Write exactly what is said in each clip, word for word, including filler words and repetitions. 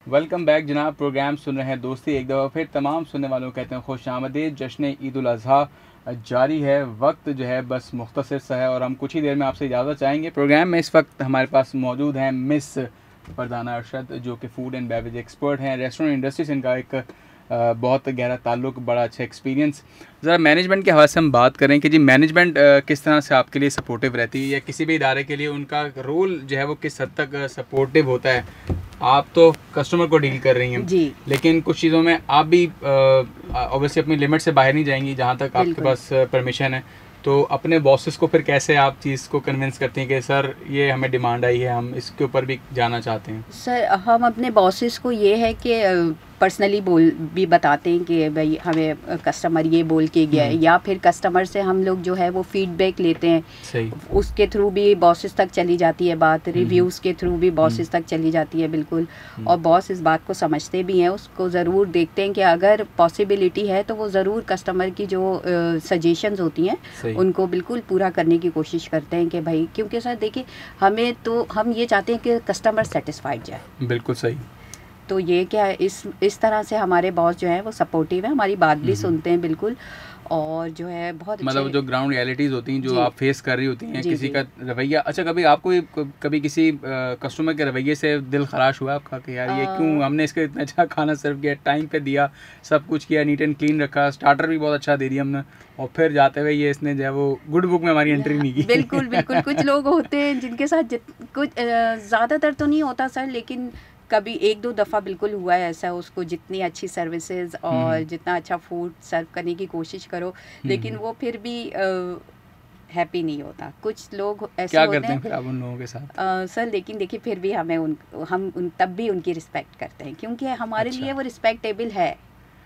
Welcome back जनाब। Program सुन रहे हैं दोस्ती, एक दफ़ा फिर तमाम सुनने वालों को कहते हैं खुश आमदीद। जश्न ईद उल अज़हा जारी है, वक्त जो है बस मुख्तसर सा है और हम कुछ ही देर में आपसे इजाज़त चाहेंगे। प्रोग्राम में इस वक्त हमारे पास मौजूद हैं मिस फरजाना अरशद, जो कि फ़ूड एंड बेवरेज एक्सपर्ट हैं। रेस्टोरेंट इंडस्ट्री से इनका एक आ, बहुत गहरा ताल्लुक, बड़ा अच्छा एक्सपीरियंस। ज़रा मैनेजमेंट के हवाले से हम बात करें कि जी मैनेजमेंट किस तरह से आपके लिए सपोर्टिव रहती है, या किसी भी इदारे के लिए उनका रोल जो है वो किस हद तक सपोर्टिव होता है। आप तो कस्टमर को डील कर रही हैं जी, लेकिन कुछ चीज़ों में आप भी ऑब्वियसली अपनी लिमिट से बाहर नहीं जाएंगी जहाँ तक आपके पास परमिशन है। तो अपने बॉसेस को फिर कैसे आप चीज़ को कन्विंस करती हैं कि सर ये हमें डिमांड आई है, हम इसके ऊपर भी जाना चाहते हैं? सर हम अपने बॉसेस को ये है कि पर्सनली बोल भी बताते हैं कि भाई हमें कस्टमर ये बोल के गया है, या फिर कस्टमर से हम लोग जो है वो फीडबैक लेते हैं। सही। उसके थ्रू भी बॉसेस तक चली जाती है बात, रिव्यूज़ के थ्रू भी बॉसेस तक चली जाती है बिल्कुल। और बॉस इस बात को समझते भी हैं, उसको ज़रूर देखते हैं कि अगर पॉसिबिलिटी है तो वो ज़रूर कस्टमर की जो सजेशंस होती हैं उनको बिल्कुल पूरा करने की कोशिश करते हैं कि भाई, क्योंकि सर देखिए हमें तो हम ये चाहते हैं कि कस्टमर सेटिस्फाइड जाए। बिल्कुल सही। तो ये क्या है, इस इस तरह से हमारे बॉस जो है वो सपोर्टिव है, हमारी बात भी सुनते हैं बिल्कुल। और जो है बहुत मतलब जो ग्राउंड रियलिटीज़ होती हैं, जो आप फेस कर रही होती हैं, जी, किसी जी। का रवैया। अच्छा, कभी आपको भी कभी किसी कस्टमर के रवैये से दिल खराश हुआ आपका कि यार ये क्यों हमने इसका इतना अच्छा खाना सर्व किया, टाइम पे दिया, सब कुछ किया, नीट एंड क्लीन रखा, स्टार्टर भी बहुत अच्छा दे दिया हमने, और फिर जाते हुए ये इसने जो है वो गुड बुक में हमारी एंट्री नहीं की? बिल्कुल बिल्कुल कुछ लोग होते हैं जिनके साथ जित कुछ ज़्यादातर तो नहीं होता सर, लेकिन कभी एक दो दफ़ा बिल्कुल हुआ है ऐसा। उसको जितनी अच्छी सर्विसेज और जितना अच्छा फूड सर्व करने की कोशिश करो, लेकिन वो फिर भी हैप्पी नहीं होता। कुछ लोग ऐसे क्या होते करते हैं फिर आप उन लोगों के साथ? आ, सर लेकिन देखिए फिर भी हमें उन हम उन तब भी उनकी रिस्पेक्ट करते हैं, क्योंकि हमारे अच्छा। लिए वो रिस्पेक्टेबल है।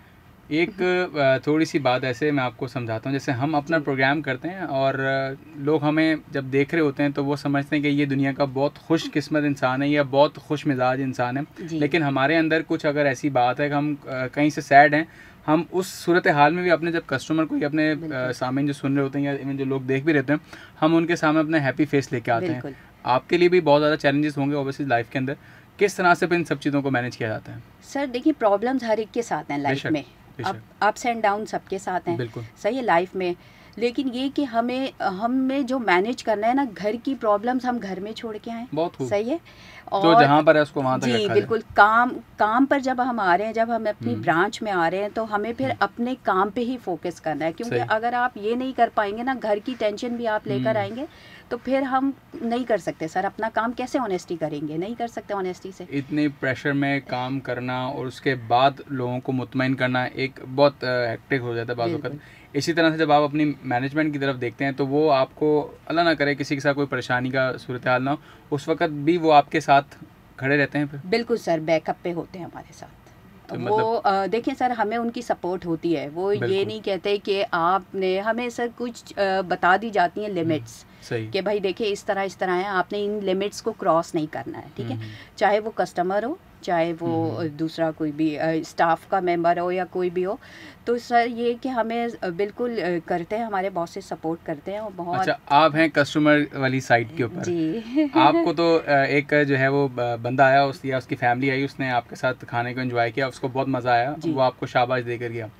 एक थोड़ी सी बात ऐसे मैं आपको समझाता हूँ। जैसे हम अपना प्रोग्राम करते हैं और लोग हमें जब देख रहे होते हैं तो वो समझते हैं कि ये दुनिया का बहुत खुशकिस्मत इंसान है या बहुत खुश मिजाज इंसान है, लेकिन हमारे अंदर कुछ अगर ऐसी बात है कि हम कहीं से सैड हैं, हम उस सूरत हाल में भी अपने जब कस्टमर को या अपने सामने जो सुन रहे होते हैं या इवन जो लोग देख भी रहते हैं, हम उनके सामने अपना हैप्पी फेस लेके आते हैं। आपके लिए भी बहुत ज़्यादा चैलेंजेस होंगे ओवरसीज लाइफ के अंदर, किस तरह से इन सब चीज़ों को मैनेज किया जाता है? सर देखिए प्रॉब्लम्स हर एक के साथ हैं लाइफ में, अब अप्स एंड डाउन सबके साथ हैं, सही है लाइफ में। लेकिन ये कि हमें हमें जो मैनेज करना है ना, घर की प्रॉब्लम्स हम घर में छोड़ के आए, सही है। और तो जहाँ पर है उसको वहाँ तक जी बिल्कुल, काम काम पर जब हम आ रहे हैं, जब हम अपनी ब्रांच में आ रहे हैं, तो हमें फिर अपने काम पे ही फोकस करना है, क्योंकि अगर आप ये नहीं कर पाएंगे ना, घर की टेंशन भी आप लेकर आएंगे, तो फिर हम नहीं कर सकते सर। अपना काम कैसे ऑनेस्टी करेंगे, नहीं कर सकते ऑनेस्टी से। इतने प्रेशर में काम करना और उसके बाद लोगों को मुतमईन करना एक बहुत हेक्टिक हो जाता है बाज़ वक़्त। इसी तरह से जब आप अपनी मैनेजमेंट की तरफ देखते हैं तो वो आपको, अल्लाह ना करे किसी के साथ कोई परेशानी का सूरत हाल ना हो, उस वक़्त भी वो आपके साथ खड़े रहते हैं फिर? बिल्कुल सर, बैकअप पे होते हैं हमारे साथ। तो वो मतलब देखिए सर, हमें उनकी सपोर्ट होती है। वो ये नहीं कहते कि आपने, हमें सर कुछ आ, बता दी जाती हैं लिमिट्स, कि भाई देखिए इस तरह इस तरह है, आपने इन लिमिट्स को क्रॉस नहीं करना है, ठीक है। चाहे वो कस्टमर हो, चाहे वो दूसरा कोई भी स्टाफ का मेंबर हो या कोई भी हो। तो सर ये कि हमें बिल्कुल करते हैं, हमारे बॉस से सपोर्ट करते हैं और बहुत। अच्छा, आप हैं कस्टमर वाली साइड के ऊपर जी। आपको तो एक जो है वो बंदा आया, उस या उसकी फैमिली आई, उसने आपके साथ खाने को एंजॉय किया, उसको बहुत मज़ा आया, वो आपको शाबाश देकर गया।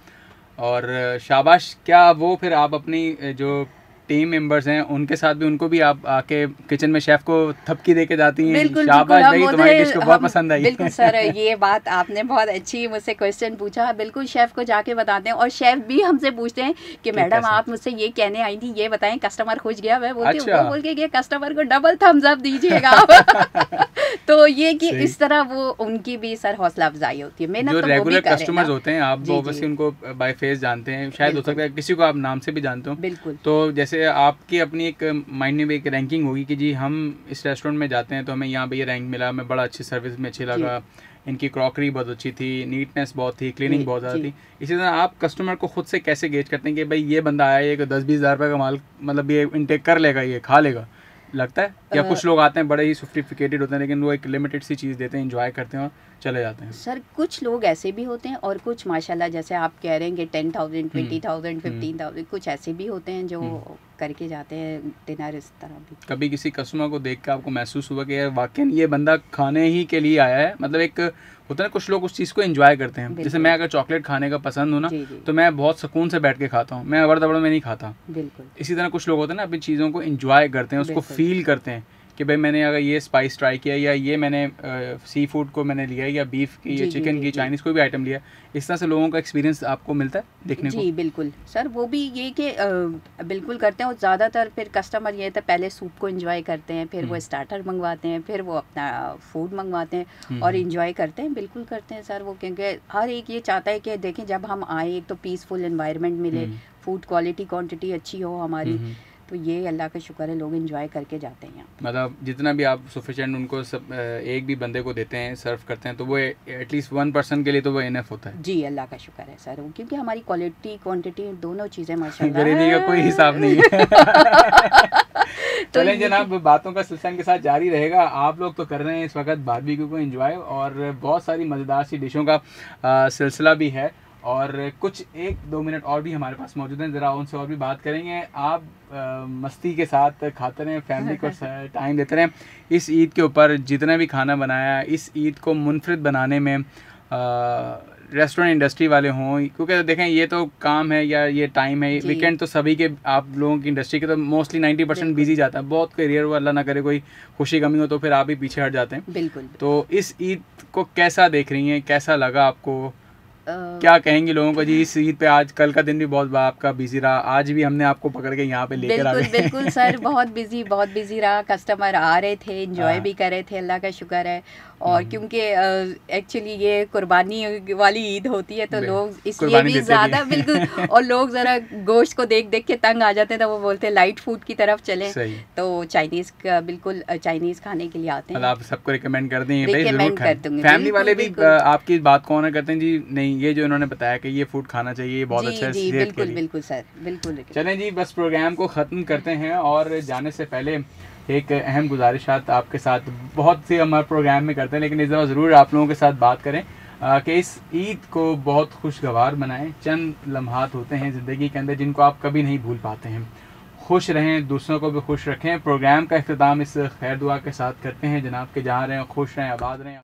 और शाबाश, क्या वो फिर आप अपनी जो टीम मेंबर्स हैं उनके साथ भी, उनको भी आप आके किचन में शेफ को थपकी देके जाती हैं? बिल्कुल, शाबाश भाई, तुम्हारी डिश को बहुत पसंद आई। बिल्कुल सर, ये बात आपने बहुत अच्छी मुझसे क्वेश्चन पूछा। बिल्कुल शेफ को जाके बताते हैं, और शेफ भी हमसे पूछते हैं कि मैडम आप मुझसे ये कहने आई थी, ये बताएं कस्टमर खुश गया? मैं बोलती हूँ अच्छा। वो बोल के कस्टमर को डबल थम्स अप दीजिएगा। तो ये कि इस तरह वो उनकी भी सर हौसला अफजाई होती है। मेहनत जो तो रेगुलर कस्टमर्स होते हैं, आप ऑब्वियसली उनको बाय फेस जानते हैं, शायद हो सकता है किसी को आप नाम से भी जानते हो। बिल्कुल। तो जैसे आपकी अपनी एक माइंड में भी एक रैंकिंग होगी कि जी हम इस रेस्टोरेंट में जाते हैं तो हमें यहाँ पे ये रैंक मिला, हमें बड़ा अच्छी सर्विस में अच्छी लगा, इनकी क्रॉकरी बहुत अच्छी थी, नीटनेस बहुत थी, क्लीनिंग बहुत ज़्यादा थी। इसी तरह आप कस्टमर को खुद से कैसे गेज करते हैं कि भाई ये बंदा आया, ये दस बीस हज़ार रुपये का माल मतलब ये इनटेक कर लेगा, ये खा लेगा, लगता है? या कुछ लोग आते हैं बड़े ही सोफिस्टिकेटेड होते हैं, लेकिन वो एक लिमिटेड सी चीज़ देते हैं, एंजॉय करते हैं और चले जाते हैं? सर कुछ लोग ऐसे भी होते हैं, और कुछ माशाल्लाह जैसे आप कह रहे हैं कि ten thousand twenty thousand fifteen thousand कुछ ऐसे भी होते हैं जो करके जाते हैं डिनर इस तरह भी। कभी किसी कस्टमर को देख के आपको महसूस हुआ कि यार वाकई ये बंदा खाने ही के लिए आया है, मतलब एक होता है ना कुछ लोग उस चीज़ को एंजॉय करते हैं, जैसे मैं अगर चॉकलेट खाने का पसंद हूँ ना तो मैं बहुत सुकून से बैठ के खाता हूँ, मैं अबड़ दबड़ में नहीं खाता। बिल्कुल इसी तरह कुछ लोग होते हैं ना अपनी चीज़ों को एंजॉय करते हैं, उसको फील करते हैं कि भाई मैंने अगर ये स्पाइस ट्राई किया या ये मैंने सी फूड को मैंने लिया या बीफ की या चिकन की चाइनीज़ कोई भी आइटम लिया, इस तरह से लोगों का एक्सपीरियंस आपको मिलता है देखने जी, को? जी बिल्कुल सर, वो भी ये कि बिल्कुल करते हैं। और ज़्यादातर फिर कस्टमर ये था पहले सूप को एंजॉय करते हैं, फिर वो स्टार्टर मंगवाते हैं, फिर वो अपना फूड मंगवाते हैं और एंजॉय करते हैं, बिल्कुल करते हैं सर वो, क्योंकि हर एक ये चाहता है कि देखें जब हम आए एक तो पीसफुल एनवायरनमेंट मिले, फूड क्वालिटी क्वांटिटी अच्छी हो हमारी, तो ये अल्लाह का शुक्र है लोग एंजॉय करके जाते हैं। मतलब जितना भी आप सफिशिएंट उनको सब एक भी बंदे को देते हैं, सर्व करते हैं, तो वो एटलीस्ट वन पर्सन के लिए तो वो इनफ होता है। जी अल्लाह का शुक्र है सर, क्योंकि हमारी क्वालिटी क्वांटिटी दोनों चीज़ें माशाल्लाह गरीबी का कोई हिसाब नहीं है। तो चलें जनाब, बातों का सिलसिला के साथ जारी रहेगा। आप लोग तो कर रहे हैं इस वक्त बारबेक्यू को एंजॉय, और बहुत सारी मज़ेदार सी डिशों का आ, सिलसिला भी है, और कुछ एक दो मिनट और भी हमारे पास मौजूद हैं, ज़रा उनसे और भी बात करेंगे। आप आ, मस्ती के साथ खाते रहें, फैमिली को टाइम देते रहें। इस ईद के ऊपर जितना भी खाना बनाया, इस ईद को मुनफरिद बनाने में रेस्टोरेंट इंडस्ट्री वाले हों, क्योंकि देखें ये तो काम है या ये टाइम है, वीकेंड तो सभी के, आप लोगों की इंडस्ट्री के तो मोस्टली नाइन्टी परसेंट बिजी जाता है, बहुत करियर वो अल्लाह ना करे कोई खुशी कमी हो तो फिर आप भी पीछे हट जाते हैं। बिल्कुल। तो इस ईद को कैसा देख रही हैं, कैसा लगा आपको, क्या कहेंगी लोगों को? जी इस ईद पे आज कल का दिन भी बहुत आपका बिजी रहा, आज भी हमने आपको पकड़ के यहाँ पे लेकर आ गए। बिल्कुल बिल्कुल सर, बहुत बिजी बहुत बिजी रहा, कस्टमर आ रहे थे, एंजॉय भी कर रहे थे, अल्लाह का शुक्र है। और क्योंकि एक्चुअली ये कुर्बानी वाली ईद होती है तो लोग इसलिए भी ज़्यादा बिल्कुल, और लोग ज़रा गोश्त को देख देख के तंग आ जाते हैं, तो वो बोलते हैं लाइट फूड की तरफ चलें, तो चाइनीज़ का बिल्कुल चाइनीज़ खाने के लिए आते हैं। आप सबको रिकमेंड कर दें, रिकमेंड कर दूंगी। फैमिली वाले भी आपकी बात को ऑनर करते हैं जी, नहीं ये जो इन्होंने बताया कि ये फूड खाना चाहिए, ये बहुत अच्छा है सेहत के लिए। बिल्कुल बिल्कुल सर, बिल्कुल। चलें जी, बस प्रोग्राम को ख़त्म करते हैं, और जाने से पहले एक अहम गुजारिशात आपके साथ बहुत सी हमारे प्रोग्राम में करते हैं, लेकिन इस दफ़ा ज़रूर आप लोगों के साथ बात करें कि इस ईद को बहुत खुशगवार बनाएं। चंद लम्हात होते हैं ज़िंदगी के अंदर जिनको आप कभी नहीं भूल पाते हैं। खुश रहें, दूसरों को भी खुश रखें। प्रोग्राम का इख्तिताम इस खैर दुआ के साथ करते हैं जनाब के जहाँ रहें खुश रहें, आबाद रहें।